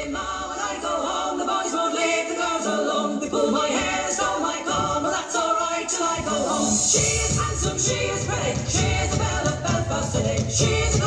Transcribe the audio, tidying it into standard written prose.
say, Ma, when I go home, the boys won't leave the girls alone. They pull my hair, stole my comb, but that's alright till I go home. She is handsome, she is pretty, she is the belle of Belfast today. She is